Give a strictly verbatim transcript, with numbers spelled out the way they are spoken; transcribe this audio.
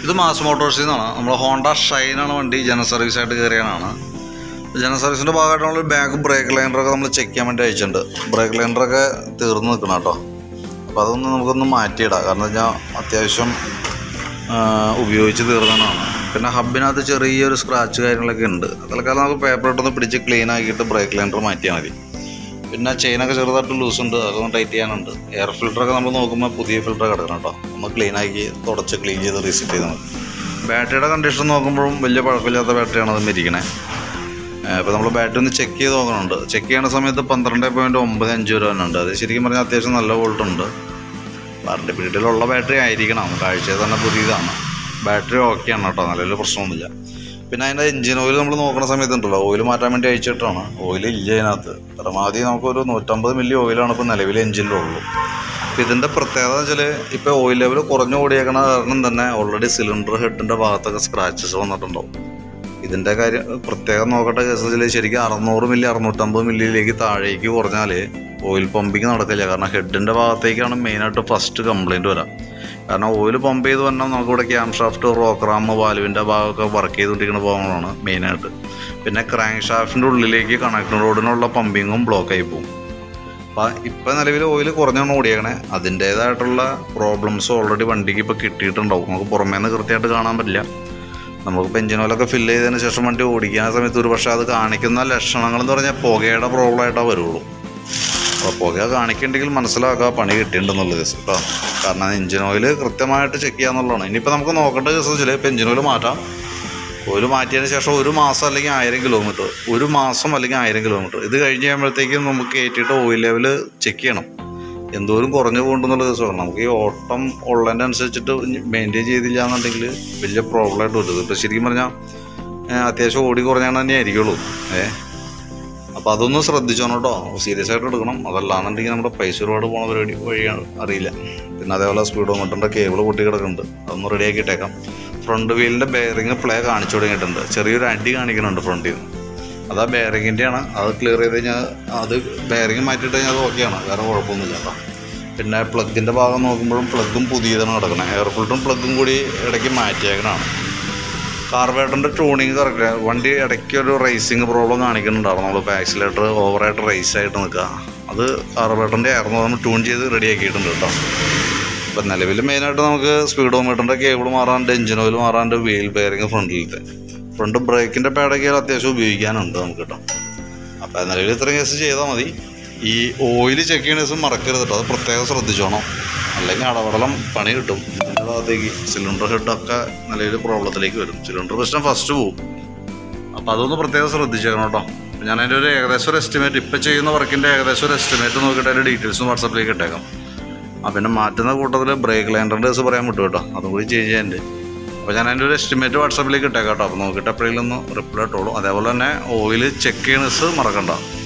ഇത് മാസ് മോട്ടോഴ്സിൽ നിന്നാണ്. നമ്മൾ ഹോണ്ട ഷൈനാണ് വണ്ടി ജനറൽ സർവീസായിട്ട് കയറിയാണ്. ജനറൽ സർവീസിൻ്റെ ഭാഗമായിട്ട് നമ്മൾ ബാഗ് ബ്രേക്ക് ലൈനറൊക്കെ നമ്മൾ ചെക്ക് ചെയ്യാൻ വേണ്ടി അയച്ചിട്ടുണ്ട്. ബ്രേക്ക് ലൈനറൊക്കെ തീർന്ന് നിൽക്കണം കേട്ടോ. അപ്പോൾ അതൊന്ന് നമുക്കൊന്ന് മാറ്റിയിടാം. കാരണം വെച്ചാൽ അത്യാവശ്യം ഉപയോഗിച്ച് തീർന്നതാണ്. പിന്നെ ഹബിനകത്ത് ചെറിയൊരു സ്ക്രാച്ച് കാര്യങ്ങളൊക്കെ ഉണ്ട്. തൽക്കാലം നമുക്ക് പേപ്പർ ഇട്ടൊന്ന് പിടിച്ച് ക്ലീൻ ആക്കിയിട്ട് ബ്രേക്ക് ലൈനർ മാറ്റിയാൽ മതി. പിന്നെ ചെയിനൊക്കെ ചെറുതായിട്ട് ലൂസ് ഉണ്ട്, അതൊന്ന് ടൈറ്റ് ചെയ്യാനുണ്ട്. എയർ ഫിൽറ്ററൊക്കെ നമ്മൾ നോക്കുമ്പോൾ പുതിയ ഫിൽറ്റർ കിടക്കണം കേട്ടോ. നമ്മൾ ക്ലീൻ ആക്കി തുടച്ച് ക്ലീൻ ചെയ്ത് റീസെറ്റ് ചെയ്ത് മതി. ബാറ്ററിയുടെ കണ്ടീഷൻ നോക്കുമ്പോഴും വലിയ പഴക്കമില്ലാത്ത ബാറ്ററിയാണ് അത് ഇരിക്കണേ. ഇപ്പോൾ നമ്മൾ ബാറ്ററി ഒന്ന് ചെക്ക് ചെയ്ത് നോക്കണുണ്ട്. ചെക്ക് ചെയ്യുന്ന സമയത്ത് പന്ത്രണ്ട് പോയിൻറ്റ് ഒമ്പത് അഞ്ച് വരെ ഉണ്ട്. അത് ശരിക്കും പറഞ്ഞാൽ അത്യാവശ്യം നല്ല വോൾട്ട് ഉണ്ട്. വാറണ്ടി പീരീഡിലുള്ള ബാറ്ററി ആയിരിക്കണം. കാഴ്ചയിൽ തന്നെ പുതിയതാണ്. ബാറ്ററി ഓക്കെയാണ് കേട്ടോ, നല്ലൊരു പ്രശ്നമൊന്നുമില്ല. പിന്നെ അതിൻ്റെ എഞ്ചിൻ ഓയിൽ നമ്മൾ നോക്കുന്ന സമയത്ത് ഉണ്ടല്ലോ, ഓയിൽ മാറ്റാൻ വേണ്ടി അയച്ചിട്ടാണ്. ഓയിൽ ഇല്ല അതിനകത്ത്. പരമാവധി നമുക്കൊരു നൂറ്റമ്പത് മില്ലി ഓയിലാണ് ഇപ്പോൾ നിലവിൽ എഞ്ചിനിലുള്ളൂ. അപ്പോൾ ഇതിൻ്റെ പ്രത്യേകത വെച്ചാൽ ഇപ്പോൾ ഓയിൽ ലെവൽ കുറഞ്ഞു ഓടിയേക്കണ കാരണം തന്നെ ഓൾറെഡി സിലിണ്ടർ ഹെഡിൻ്റെ ഭാഗത്തൊക്കെ സ്ക്രാച്ചസ് വന്നിട്ടുണ്ടാവും. ഇതിൻ്റെ കാര്യം പ്രത്യേകം നോക്കേണ്ട കേസ് വെച്ചാൽ ശരിക്കും അറുന്നൂറ് മില്ലി അറുന്നൂറ്റമ്പത് മില്ലിയിലേക്ക് താഴേക്ക് കുറഞ്ഞാൽ ഓയിൽ പമ്പിങ് നടക്കില്ല. കാരണം ഹെഡിൻ്റെ ഭാഗത്തേക്കാണ് മെയിനായിട്ട് ഫസ്റ്റ് കംപ്ലയിൻറ്റ് വരാം. കാരണം ഓയിൽ പമ്പ് ചെയ്ത് വന്നാൽ നമുക്കിവിടെ ക്യാം ഷാഫ്റ്റ്, റോക്രാം, വാൽവിൻ്റെ ഭാഗമൊക്കെ വർക്ക് ചെയ്തുകൊണ്ടിരിക്കുന്ന ഭാഗങ്ങളാണ് മെയിനായിട്ട്. പിന്നെ ക്രാങ്ക് ഷാഫ്റ്റിൻ്റെ ഉള്ളിലേക്ക് കണക്ട് റോഡിനുള്ള പമ്പിങ്ങും ബ്ലോക്കായി പോകും. അപ്പോൾ ഇപ്പോൾ നിലവിൽ ഓയിൽ കുറഞ്ഞാണ് ഓടിയേക്കണേ. അതിൻ്റേതായിട്ടുള്ള പ്രോബ്ലംസ് ഓൾറെഡി വണ്ടിക്ക് ഇപ്പോൾ കിട്ടിയിട്ടുണ്ടാവും. നമുക്ക് പുറമേ നിന്ന് കൃത്യമായിട്ട് കാണാൻ പറ്റില്ല. നമുക്കിപ്പോൾ എഞ്ചിൻ ഓയിലൊക്കെ ഫില്ല് ചെയ്തതിന് ശേഷം വണ്ടി ഓടിക്കുന്ന സമയത്ത് ഒരു പക്ഷേ അത് കാണിക്കുന്ന ലക്ഷണങ്ങളെന്ന് പറഞ്ഞാൽ പുകയുടെ പ്രോബ്ലമായിട്ടാണ് വരുള്ളൂ. അപ്പോൾ പുക കാണിക്കുന്നുണ്ടെങ്കിൽ മനസ്സിലാക്കുക പണി കിട്ടിയിട്ടുണ്ടെന്നുള്ള കേസ് കേട്ടോ. കാരണം എഞ്ചിൻ ഓയിൽ കൃത്യമായിട്ട് ചെക്ക് ചെയ്യാന്നുള്ളതാണ്. ഇനിയിപ്പോൾ നമുക്ക് നോക്കേണ്ട കേസ് വെച്ചാൽ ഇപ്പോൾ എഞ്ചിൻ ഓയിൽ മാറ്റാം. ഓയിൽ മാറ്റിയതിന് ശേഷം ഒരു മാസം അല്ലെങ്കിൽ ആയിരം കിലോമീറ്റർ ഒരു മാസം അല്ലെങ്കിൽ ആയിരം കിലോമീറ്റർ ഇത് കഴിഞ്ഞ് കഴിയുമ്പോഴത്തേക്കും നമുക്ക് കയറ്റിയിട്ട് ഓയിൽ ലെവൽ ചെക്ക് ചെയ്യണം. എന്തോരം കുറഞ്ഞു പോകുന്നുണ്ടെന്നുള്ള കേസാണ്. നമുക്ക് ഈ ഓട്ടം ഉള്ളതിൻ്റെ അനുസരിച്ചിട്ട് മെയിൻറ്റെയിൻ ചെയ്തില്ല എന്നുണ്ടെങ്കിൽ വലിയ പ്രോബ്ലമായിട്ട് വരും. ഇപ്പോൾ ശരിക്കും പറഞ്ഞാൽ അത്യാവശ്യം ഓടി കുറഞ്ഞാൽ തന്നെ ആയിരിക്കുള്ളൂ. ഏ അപ്പോൾ അതൊന്ന് ശ്രദ്ധിച്ചോണം കേട്ടോ. സീരിയസ് ആയിട്ട് എടുക്കണം. അതല്ലാന്നുണ്ടെങ്കിൽ നമ്മുടെ പൈസ ഒരുപാട് പോണ പരിപാടി വഴിയാണ് അറിയില്ല. പിന്നെ അതേപോലെ സ്പീഡോമീറ്ററിൻ്റെ കേബിൾ പൊട്ടി കിടക്കുന്നുണ്ട്. അതൊന്ന് റെഡിയാക്കി ഇട്ടേക്കാം. ഫ്രണ്ട് വീലിൻ്റെ ബെയറിങ് പ്ലേ കാണിച്ചു തുടങ്ങിയിട്ടുണ്ട്. ചെറിയൊരു അടി കാണിക്കുന്നുണ്ട് ഫ്രണ്ടിൽ നിന്ന്. അത് ആ ബെയറിങ്ങിൻ്റെയാണ്. അത് ക്ലിയർ ചെയ്ത് കഴിഞ്ഞാൽ അത് ബെയറിങ് മാറ്റിയിട്ട് കഴിഞ്ഞാൽ അത് ഓക്കെയാണ്. വേറെ കുഴപ്പമൊന്നുമില്ല കേട്ടോ. പിന്നെ പ്ലഗിൻ്റെ ഭാഗം നോക്കുമ്പോഴും പ്ലഗും പുതിയതാണ് കിടക്കണം. എയർ ഫിൽറ്ററും പ്ലഗും കൂടി ഇടയ്ക്ക് മാറ്റിയേക്കണതാണ്. കാർബറേറ്ററിൻ്റെ ട്യൂണിങ് കറക്റ്റ്. വണ്ടി ഇടയ്ക്ക് ഒരു റേസിങ് പ്രോബ്ലം കാണിക്കുന്നുണ്ടായിരുന്നു. നമ്മൾ ആക്സിലേറ്റർ ഓവറായിട്ട് റേസായിട്ട് നിൽക്കുക. അത് കാർബറേറ്ററിൻ്റെ ആയിരുന്നു. നമ്മൾ ട്യൂൺ ചെയ്ത് റെഡിയാക്കിയിട്ടുണ്ട് കേട്ടോ. ഇപ്പം നിലവിൽ മെയിനായിട്ട് നമുക്ക് സ്പീഡോമീറ്ററിൻ്റെ കേബിൾ മാറാണ്ട്, എഞ്ചിൻ ഓയിൽ മാറാണ്ട്, വീൽ ബെയറിങ് ഫ്രണ്ടിലത്തെ ഫ്രണ്ട് ബ്രേക്കിൻ്റെ പാഡൊക്കെ അത്യാവശ്യം ഉപയോഗിക്കാനുണ്ട് നമുക്ക് കേട്ടോ. അപ്പോൾ നിലവിൽ ഇത്രയും കേസ് ചെയ്താൽ മതി. ഈ ഓയിൽ ചെക്ക് ചെയ്യുന്ന ദിവസം മറക്കരുത് കേട്ടോ. അത് പ്രത്യേകം ശ്രദ്ധിച്ചോണം. അല്ലെങ്കിൽ അടവടലം പണി കിട്ടും. ഇതിൻ്റെ ഭാഗത്തേക്ക് സിലിണ്ടർ ഹെഡൊക്കെ നിലവിൽ പ്രോബ്ലത്തിലേക്ക് വരും. സിലിണ്ടർ പ്രശ്നം ഫസ്റ്റ് പോവും. അപ്പോൾ അതൊന്ന് പ്രത്യേകം ശ്രദ്ധിച്ചേക്കണം കേട്ടോ. അപ്പോൾ ഞാൻ അതിൻ്റെ ഒരു ഏകദേശം ഒരു എസ്റ്റിമേറ്റ് ഇപ്പോൾ ചെയ്യുന്ന വർക്കിൻ്റെ ഏകദേശം ഒരു എസ്റ്റിമേറ്റ് നോക്കിയിട്ട് അതിൻ്റെ ഡീറ്റെയിൽസും വാട്സാപ്പിലേക്ക് ഇട്ടേക്കാം. ആ പിന്നെ മാറ്റുന്ന കൂട്ടത്തിൽ ബ്രേക്ക് ലൈനറിൻ്റെ കേസ് പറയാൻ പറ്റും കേട്ടോ. അതും കൂടി ചേഞ്ച് ചെയ്യാനുണ്ട്. അപ്പോൾ ഞാൻ അതിൻ്റെ ഒരു എസ്റ്റിമേറ്റ് വാട്സാപ്പിലേക്ക് ഇട്ടേക്കാം കേട്ടോ. അപ്പോൾ നോക്കിയിട്ട് എപ്പോഴെങ്കിലും ഒന്ന് റിപ്ലൈ ഇട്ടോളൂ. അതേപോലെ തന്നെ ഓയിൽ ചെക്ക് ചെയ്യണ മറക്കണ്ട.